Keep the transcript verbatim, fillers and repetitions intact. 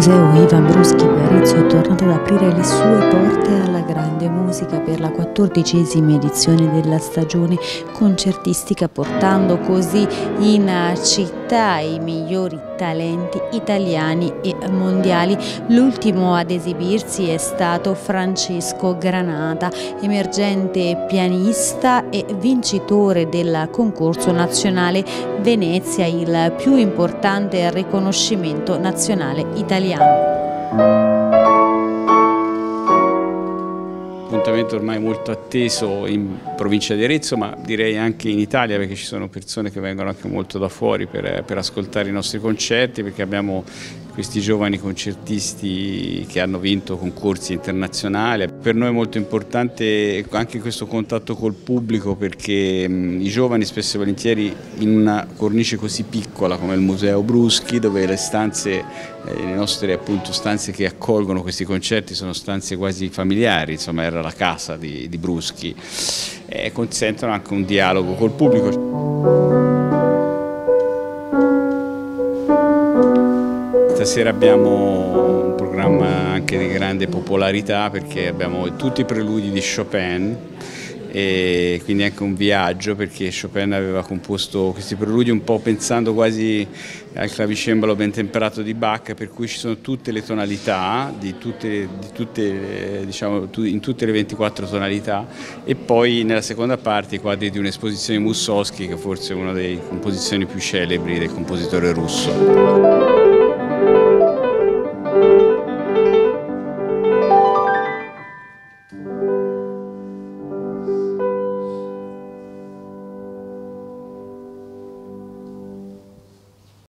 Museo Ivan Bruschi di Arezzo è tornato ad aprire le sue porte alla grande musica per la quattordicesima edizione della stagione concertistica, portando così in città i migliori talenti italiani e mondiali. L'ultimo ad esibirsi è stato Francesco Granata, emergente pianista e vincitore del concorso nazionale Venezia, il più importante riconoscimento nazionale italiano. Appuntamento ormai molto atteso in provincia di Arezzo, ma direi anche in Italia, perché ci sono persone che vengono anche molto da fuori per, per ascoltare i nostri concerti, perché abbiamo questi giovani concertisti che hanno vinto concorsi internazionali. Per noi è molto importante anche questo contatto col pubblico, perché mh, i giovani spesso e volentieri in una cornice così piccola come il Museo Bruschi, dove le stanze, eh, le nostre appunto stanze che accolgono questi concerti sono stanze quasi familiari, insomma era la casa di, di Bruschi, e consentono anche un dialogo col pubblico. Stasera abbiamo un programma anche di grande popolarità, perché abbiamo tutti i preludi di Chopin, e quindi anche un viaggio, perché Chopin aveva composto questi preludi un po' pensando quasi al clavicembalo ben temperato di Bach, per cui ci sono tutte le tonalità, di tutte, di tutte, diciamo, in tutte le ventiquattro tonalità, e poi nella seconda parte i quadri di un'esposizione di Mussorgsky, che forse è una delle composizioni più celebri del compositore russo.